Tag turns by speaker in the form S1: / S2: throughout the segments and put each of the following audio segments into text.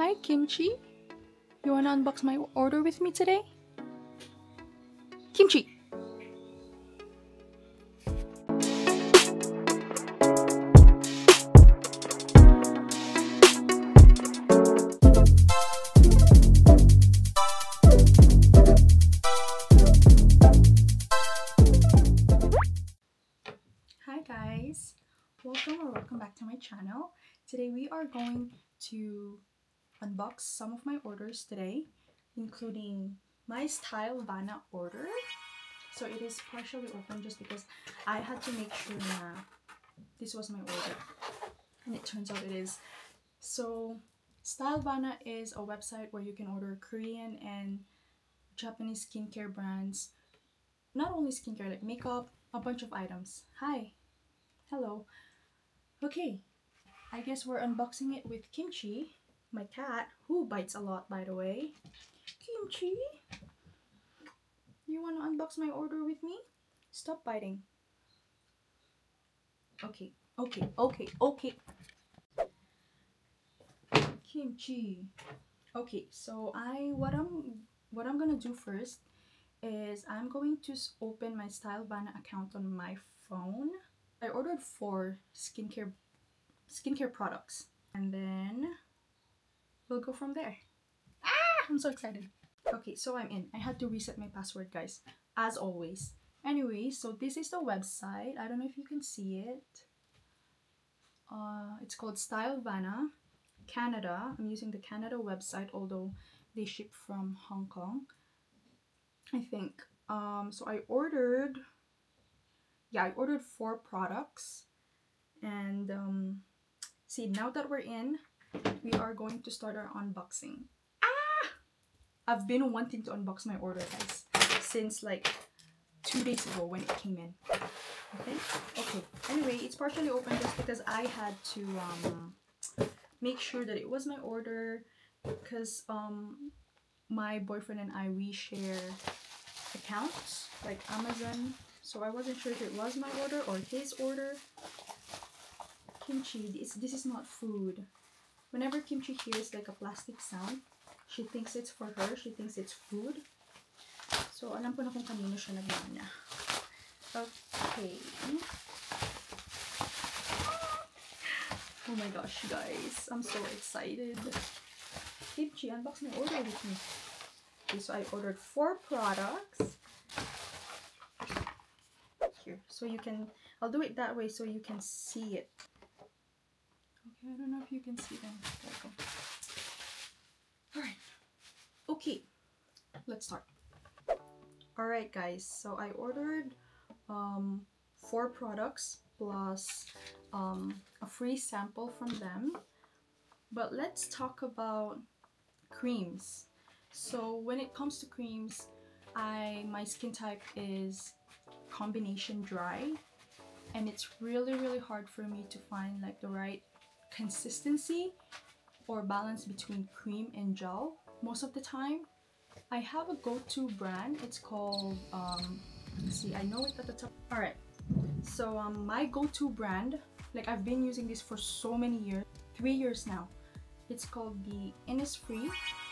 S1: Hi, Kimchi. You wanna unbox my order with me today? Kimchi! Hi guys! Welcome back to my channel. Today we are going to unbox some of my orders today, including my Stylevana order. So it is partially open just because I had to make sure that this was my order, and it turns out it is. So Stylevana is a website where you can order Korean and Japanese skincare brands. Not only skincare, like makeup, a bunch of items. Hi! Hello! Okay, I guess we're unboxing it with Kimchi, my cat, who bites a lot, by the way. Kimchi, you want to unbox my order with me? Stop biting. Okay. Kimchi. Okay, so what I'm gonna do first is I'm going to open my Stylevana account on my phone. I ordered 4 skincare products, and then we'll go from there. I'm so excited. Okay, so I'm in. I had to reset my password, guys, as always. Anyway, so this is the website. I don't know if you can see it. It's called Stylevana Canada. I'm using the Canada website, although they ship from Hong Kong, I think. So I ordered 4 products, and see, now that we're in, we are going to start our unboxing. I've been wanting to unbox my order, guys, since like 2 days ago when it came in. Okay. Anyway, it's partially open just because I had to make sure that it was my order, because my boyfriend and I, we share accounts like Amazon, so I wasn't sure if it was my order or his order. Kimchi, this is not food. Whenever Kimchi hears like a plastic sound, she thinks it's for her. She thinks it's food. So alam ko na kung kanino siya nagmana. Okay. Oh my gosh, guys, I'm so excited. Kimchi, unbox my order with me. Okay, so I ordered 4 products. Here, so you can, I'll do it that way so you can see it. Okay, I don't know if you can see them. There we go. Alright. Okay, let's start. Alright guys, so I ordered 4 products plus a free sample from them. But let's talk about creams. So when it comes to creams, my skin type is combination dry, and it's really hard for me to find like the right consistency or balance between cream and gel most of the time. I have a go-to brand. It's called see, I know it at the top. All right, so my go-to brand, like I've been using this for so many years, 3 years now. It's called the Innisfree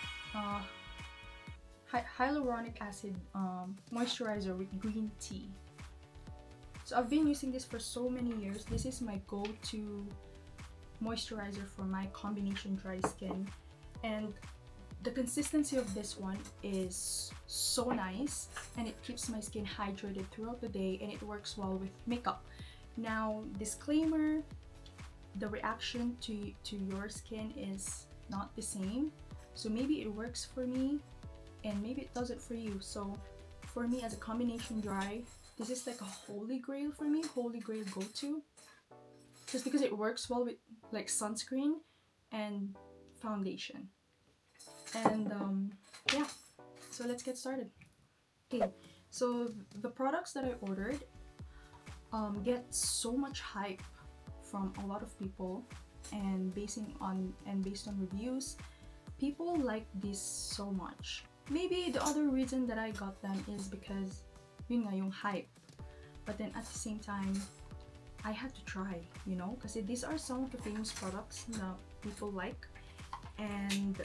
S1: hyaluronic acid moisturizer with green tea. So I've been using this for so many years. This is my go-to moisturizer for my combination dry skin, and the consistency of this one is so nice, and it keeps my skin hydrated throughout the day, and it works well with makeup. Now, disclaimer, the reaction to your skin is not the same, so maybe it works for me and maybe it doesn't for you. So for me, as a combination dry, this is like a holy grail for me, holy grail go-to, just because it works well with like sunscreen and foundation. And yeah, so let's get started. Okay, so the products that I ordered get so much hype from a lot of people, and based on reviews, people like this so much. Maybe the other reason that I got them is because yun nga yung hype, but then at the same time I had to try, you know, because these are some of the famous products that people like, and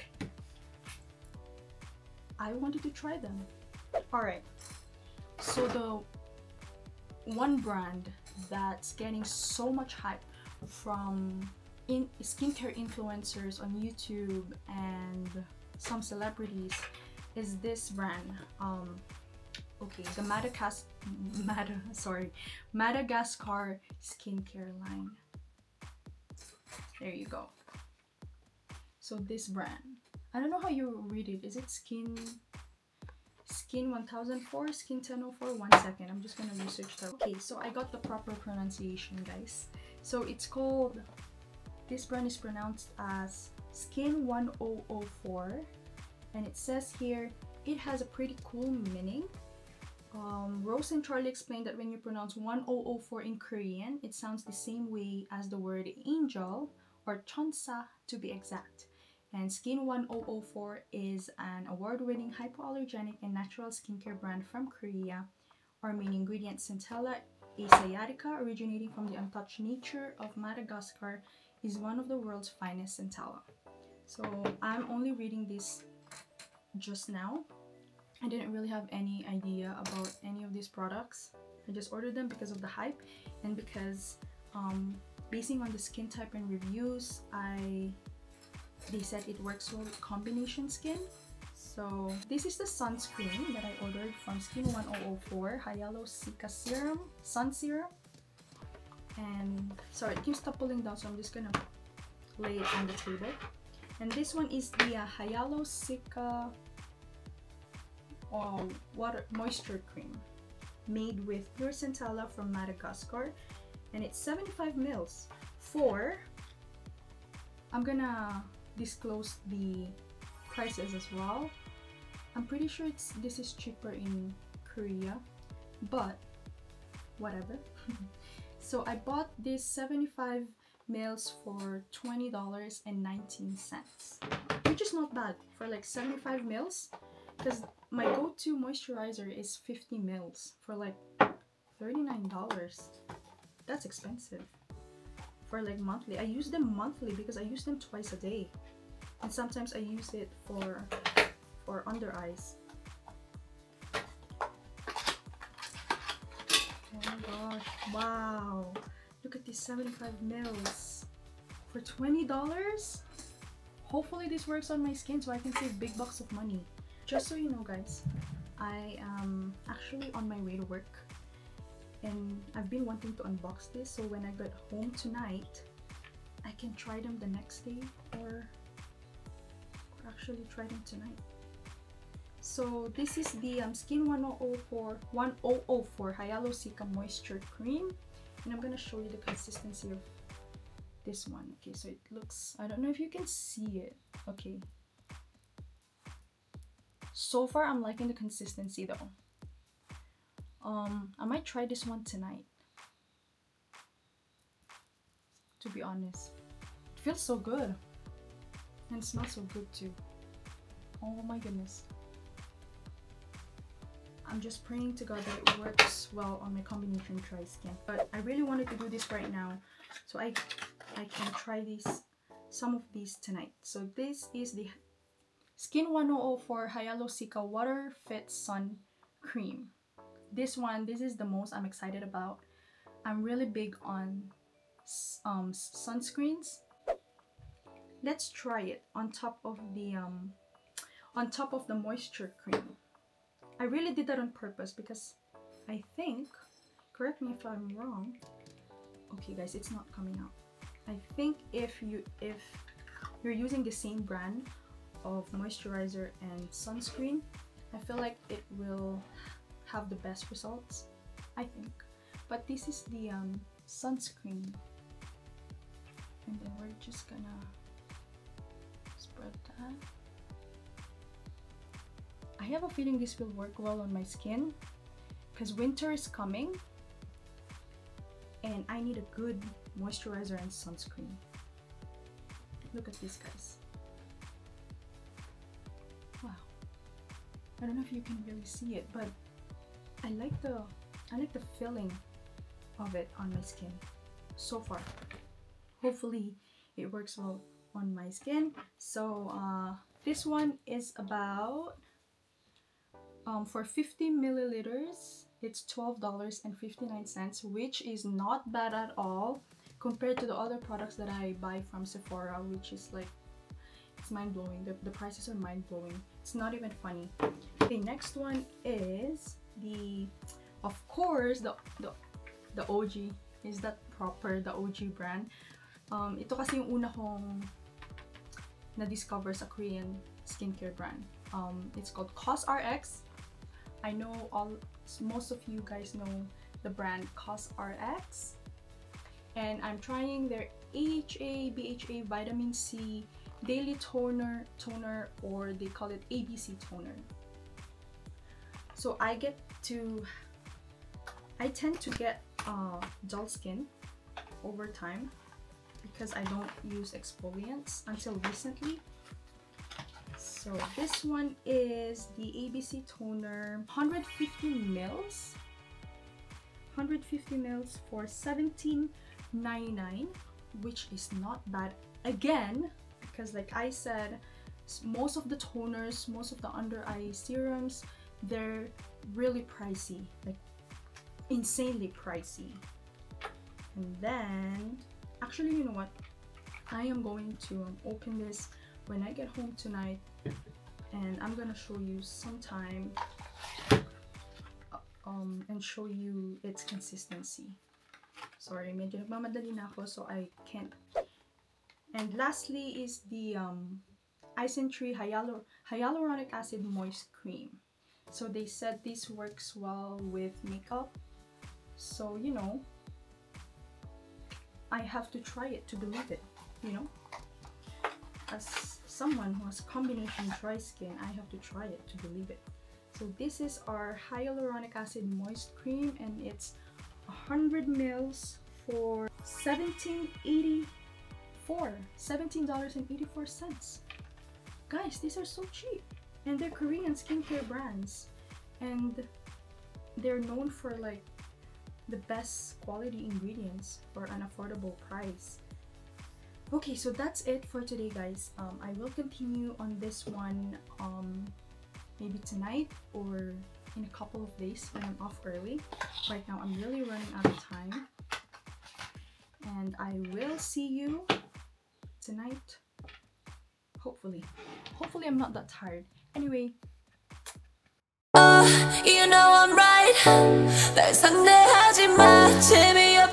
S1: I wanted to try them. Alright, so the one brand that's getting so much hype from skincare influencers on YouTube and some celebrities is this brand. Okay, the Madagascar skincare line. There you go. So this brand, I don't know how you read it. Is it Skin 1004, Skin 1004? 1 second, I'm just gonna research that. Okay, so I got the proper pronunciation, guys. So it's called, this brand is pronounced as Skin 1004, and it says here it has a pretty cool meaning. Rose and Charlie explained that when you pronounce 1004 in Korean, it sounds the same way as the word angel, or chonsa to be exact. And Skin 1004 is an award-winning hypoallergenic and natural skincare brand from Korea. Our main ingredient, Centella asiatica, originating from the untouched nature of Madagascar, is one of the world's finest centella. So I'm only reading this just now. I didn't really have any idea about any of these products. I just ordered them because of the hype and because basing on the skin type and reviews, they said it works well with combination skin. So this is the sunscreen that I ordered from Skin 1004 Hyaluronic Serum, Sun Serum. And sorry, it keeps toppling down, so I'm just gonna lay it on the table. And this one is the Hyaluronic water moisture cream, made with pure centella from Madagascar, and it's 75 mils for, I'm gonna disclose the prices as well. I'm pretty sure this is cheaper in Korea, but whatever. So I bought this 75 mils for $20.19, which is not bad for like 75 mils, because my go-to moisturizer is 50 mils for like $39. That's expensive for like monthly. I use them monthly because I use them twice a day, and sometimes I use it for under eyes. Oh my gosh, wow, look at these 75 mils for $20. Hopefully this works on my skin so I can save big bucks of money. Just so you know, guys, I am actually on my way to work, and I've been wanting to unbox this, so when I get home tonight I can try them the next day, or actually try them tonight. So this is the Skin 1004 Hyaluronic Moisture Cream, and I'm gonna show you the consistency of this one. Okay, so it looks, I don't know if you can see it. Okay, so far I'm liking the consistency though. I might try this one tonight, to be honest. It feels so good and it smells so good too. Oh my goodness. I'm just praying to God that it works well on my combination dry skin. But I really wanted to do this right now, so I can try some of these tonight. So this is the Skin 1004 Hyaluronic Water Fit Sun Cream. This is the most I'm excited about. I'm really big on sunscreens. Let's try it on top of the moisture cream. I really did that on purpose because I think, correct me if I'm wrong. Okay guys, it's not coming out. I think if you're using the same brand of moisturizer and sunscreen, I feel like it will have the best results, I think. But this is the sunscreen, and then we're just gonna spread that. I have a feeling this will work well on my skin because winter is coming and I need a good moisturizer and sunscreen. Look at this, guys. Wow. I don't know if you can really see it, but I like the feeling of it on my skin so far. Hopefully it works well on my skin. So this one is about for 50 milliliters, it's $12.59, which is not bad at all compared to the other products that I buy from Sephora, which is like, it's mind-blowing. The prices are mind-blowing. It's not even funny. The next one is of course, the OG. Is that proper? The OG brand. Ito kasi yung una kong na-discover sa Korean skincare brand. It's called COSRX. I know most of you guys know the brand COSRX. And I'm trying their AHA, BHA, Vitamin C Daily Toner, or they call it ABC Toner. So I tend to get dull skin over time because I don't use exfoliants until recently. So this one is the ABC Toner, 150 mils for $17.99, which is not bad again, because like I said, most of the toners, most of the under eye serums, they're really pricey, like insanely pricey. And then actually, you know what, I am going to open this when I get home tonight, and I'm gonna show you sometime and show you its consistency. Sorry, medyo nagmamadali na ako, so I can't. And lastly is the Isentree Hyaluronic Acid Moist Cream. So they said this works well with makeup, so you know, I have to try it to believe it, you know. As someone who has combination dry skin, I have to try it to believe it. So this is our Hyaluronic Acid Moist Cream, and it's 100 mils for $17.84. Guys, these are so cheap, and they're Korean skincare brands, and they're known for like the best quality ingredients for an affordable price. Okay, so that's it for today, guys. I will continue on this one maybe tonight or in a couple of days when I'm off early. Right now I'm really running out of time, and I will see you tonight, hopefully I'm not that tired. Anyway,
S2: you know I'm right. 날 상대하지 마.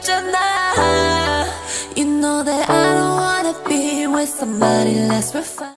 S2: 재미없잖아. You know that I don't wanna be with somebody less refined.